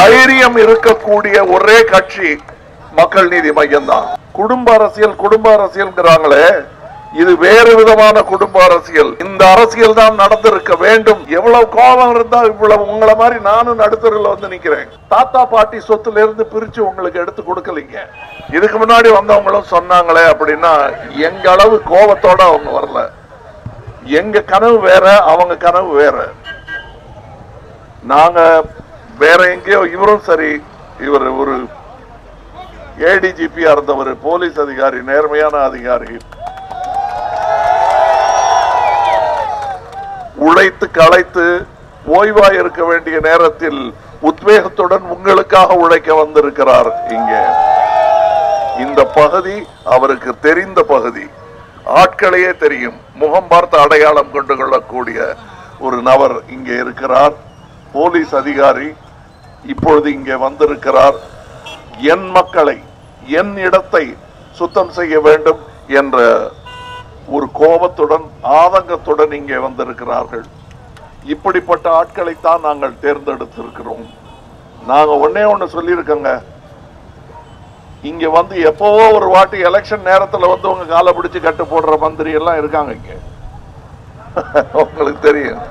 தைரியம் இருக்கக்கூடிய ஒரே கட்சி மக்கள் நீதி மையம் தான். குடும்ப அரசியல்ங்கிறாங்களே, இது வேறு விதமான குடும்ப அரசியல். இந்த அரசியல் தான் நடந்திருக்க வேண்டும். எவ்வளவு கோபம் இருந்தா இவ்வளவு உங்களை மாதிரி நானும் நடுத்தரில் வந்து நிக்கிறேன். தாத்தா பாட்டி சொத்துல இருந்து பிரிச்சு உங்களுக்கு எடுத்து கொடுக்கலீங்க. இதுக்கு முன்னாடி வந்தவங்களும் சொன்னாங்களே அப்படின்னா எங்க அளவு கோபத்தோட அவங்க வரல. எங்க கனவு வேற, அவங்க கனவு வேற. நாங்க வேற எங்கேயோ, இவரும் சரி, இவர் ஒரு ஏடிஜிபியா இருந்தவர், போலீஸ் அதிகாரி, நேர்மையான அதிகாரி, உழைத்து களைத்து ஓய்வாய் இருக்க வேண்டிய நேரத்தில் உத்வேகத்துடன் உங்களுக்காக உழைக்க வந்திருக்கிறார். இங்கே இந்த பகுதி அவருக்கு தெரிந்த பகுதி, ஆட்களையே தெரியும், முகம் பார்த்து அடையாளம் கொண்டு கொள்ளக்கூடிய ஒரு நபர் இங்கே இருக்கிறார். போலீஸ் அதிகாரி இப்பொழுது இங்கே வந்திருக்கிறார். என் மக்களை, என் இடத்தை சுத்தம் செய்ய வேண்டும் என்ற ஒரு கோபத்துடன் ஆதங்கத்துடன் இங்கே வந்திருக்கிறார்கள். இப்படிப்பட்ட ஆட்களைத்தான் நாங்கள் தேர்ந்தெடுத்திருக்கிறோம். நாங்க ஒண்ணு சொல்லியிருக்கோங்க, இங்க வந்து எப்பவோ ஒரு வாட்டி எலெக்ஷன் நேரத்தில் வந்து உங்க காலை பிடிச்சு கட்டு போடுற மந்திரி எல்லாம் இருக்காங்க இங்க, உங்களுக்கு தெரியும்.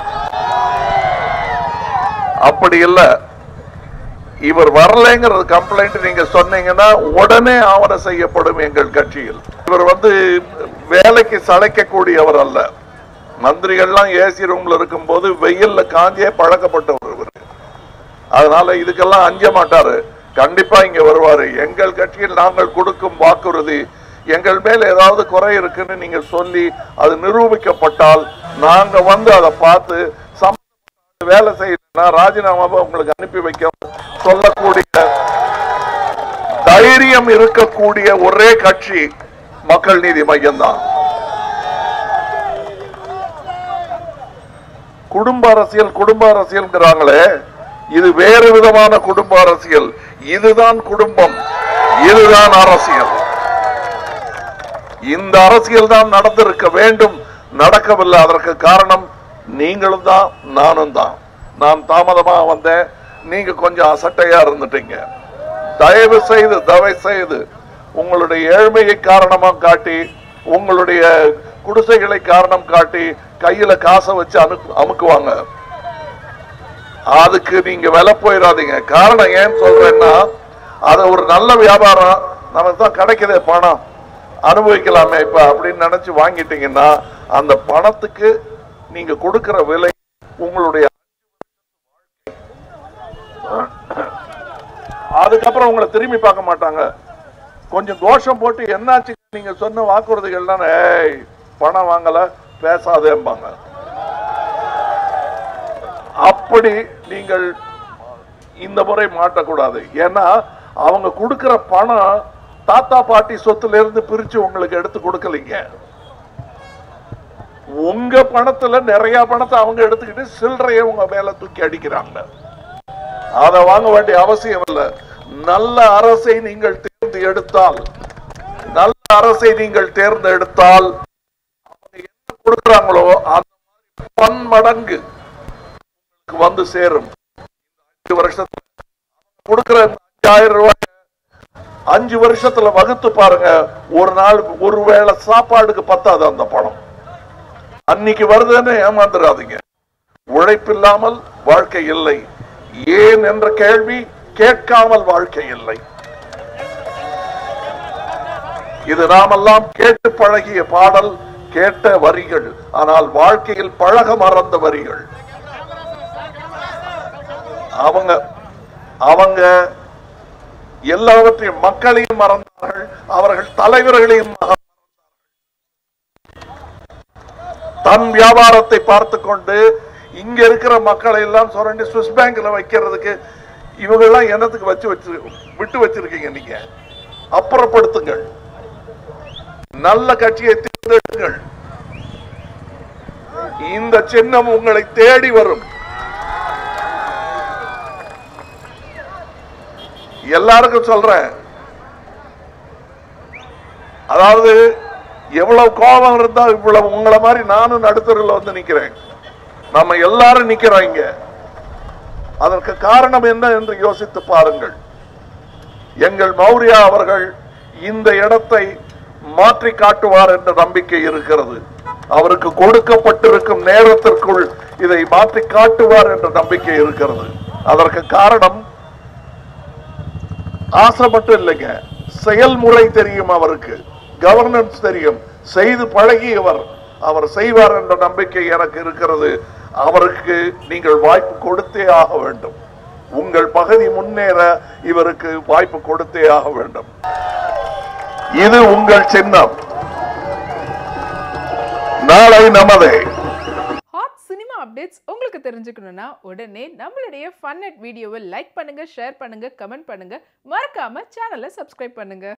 அப்படி இல்ல, இவர் வரலைங்கிறது கம்ப்ளைண்ட் நீங்க சொன்னீங்கன்னா உடனே ஆவணம் செய்யப்படும் எங்கள் கட்சியில். இவர் வந்து வேலைக்கு சளைக்கக்கூடியவர் அல்ல. மந்திரிகள்லாம் ஏசி ரூம்ல இருக்கும் போது வெயில்ல காஞ்சே பழக்கப்பட்டவர் இவர். அதனால இதுக்கெல்லாம் அஞ்ச மாட்டாரு, கண்டிப்பா இங்க வருவாரு. எங்கள் கட்சியில் நாங்கள் கொடுக்கும் வாக்குறுதி, எங்கள் மேல ஏதாவது குறை இருக்குன்னு நீங்க சொல்லி அது நிரூபிக்கப்பட்டால் நாங்க வந்து அதை பார்த்து வேலை செய்யணும், ராஜினாமாவை உங்களுக்கு அனுப்பி வைக்க சொல்லக்கூடிய தைரியம் இருக்கக்கூடிய ஒரே கட்சி மக்கள் நீதி மையம் தான். குடும்ப அரசியல்ங்கிறாங்களே, இது வேறு விதமான குடும்ப அரசியல். இதுதான் குடும்பம், இதுதான் அரசியல். இந்த அரசியல் தான் நடந்திருக்க வேண்டும், நடக்கவில்லை. அதற்கு காரணம் நீங்களும் தான், நானும் தான். நான் தாமதமா வந்தேன், நீங்க கொஞ்சம் அசட்டையா இருந்துட்டீங்க. தயவு செய்து உங்களுடைய ஏழ்மையை காரணமா காட்டி, உங்களுடைய குடிசைகளை காரணம் காட்டி கையில காசை வச்சு அமுக்குவாங்க. அதுக்கு நீங்க விலை போயிடாதீங்க. காரணம் ஏன்னு சொல்றேன்னா, அது ஒரு நல்ல வியாபாரம், நமக்கு தான் கிடைக்குதே பணம், அனுபவிக்கலாமே இப்ப அப்படின்னு நினைச்சு வாங்கிட்டீங்கன்னா அந்த பணத்துக்கு நீங்க கொடுக்கிற விலை உங்களுடைய, அதுக்கப்புறம் உங்களை திரும்பி பார்க்க மாட்டாங்க. கொஞ்சம் தோஷம் போட்டு என்னாச்சு நீங்க சொன்ன வாக்குறுதிகள் தானே, பணம் வாங்கல பேசாதேம்பாங்க. அப்படி நீங்கள் இந்த முறை மாட்டக்கூடாது. ஏன்னா அவங்க கொடுக்கிற பணம் தாத்தா பாட்டி சொத்துல இருந்து பிரிச்சு உங்களுக்கு எடுத்து கொடுக்கலீங்க. உங்க பணத்துல நிறைய பணத்தை அவங்க எடுத்துக்கிட்டு சில்லறைய உங்க மேல தூக்கி அடிக்கிறாங்க. அதை வாங்க வேண்டிய அவசியம் இல்லை. நல்ல அரசை நீங்கள் தேர்ந்தெடுத்தால் என்ன கொடுக்கிறாங்களோ அந்த பன்மடங்கு வந்து சேரும். 5 வருஷத்துல கொடுக்கிற 5000 ரூபாய் 5 வருஷத்துல வகுத்து பாருங்க, ஒரு நாள் ஒருவேளை சாப்பாடுக்கு பத்தாது அந்த பணம். அன்னைக்கு வருதுன்னு ஏமாந்துடாதீங்க. உழைப்பில்லாமல் வாழ்க்கை இல்லை. ஏன் என்ற கேள்வி கேட்காமல் வாழ்க்கை இல்லை. இது நாமெல்லாம் கேட்டு பழகிய பாடல், கேட்ட வரிகள், ஆனால் வாழ்க்கையில் பழக மறந்த வரிகள். அவங்க எல்லாவற்றையும், மக்களையும் மறந்தார்கள், அவர்கள் தலைவர்களையும் மறந்தார்கள். தன் வியாபாரத்தை பார்த்து கொண்டு இங்க இருக்கிற மக்களை எல்லாம் சுரண்டி சுவிஸ் பேங்க்ல வைக்கிறதுக்கு இவங்க எல்லாம் என்னத்துக்கு விட்டு வச்சிருக்கீங்க? நீங்க அப்புறப்படுத்துங்கள், நல்ல கட்சியை தேர்ந்தெடுங்கள். இந்த சின்னம் உங்களை தேடி வரும். எல்லாருக்கும் சொல்றேன், அதாவது எவ்வளவு கோபம் இருந்தா இவ்வளவு உங்களை மாதிரி நானும் நடுத்தரில் வந்து நிக்கிறேன். நம்ம எல்லாரும் நிக்கிறோம் இங்க. அதற்கு காரணம் என்ன என்று யோசித்து பாருங்கள். எங்கள் மௌரியா அவர்கள் இந்த இடத்தை மாற்றி காட்டுவார் என்ற நம்பிக்கை இருக்கிறது. அவருக்கு கொடுக்கப்பட்டிருக்கும் நேரத்திற்குள் இதை மாற்றி காட்டுவார் என்ற நம்பிக்கை இருக்கிறது. அதற்கு காரணம் ஆசை மட்டும் இல்லைங்க, செயல்முறை தெரியும், அவருக்கு கவர்னன்ஸ் தெரியும், செய்து பழகியவர், அவர் செய்வார் என்ற நம்பிக்கை எனக்கு இருக்கிறது. அவருக்கு நீங்கள் வாய்ப்பு கொடுத்தே ஆக வேண்டும். உங்கள் பகுதி முன்னேற இவருக்கு வாய்ப்பு கொடுத்தே ஆக வேண்டும். இது உங்கள் சின்னம், நாளை நமதே. ஹாட் சினிமா அப்டேட்ஸ் உங்களுக்கு தெரிஞ்சுக்கணும்னா உடனே நம்மளுடைய ஃபன் நெட் வீடியோவை லைக் பண்ணுங்க, ஷேர் பண்ணுங்க, கமெண்ட் பண்ணுங்க, மறக்காம சேனலை சப்ஸ்கிரைப் பண்ணுங்க.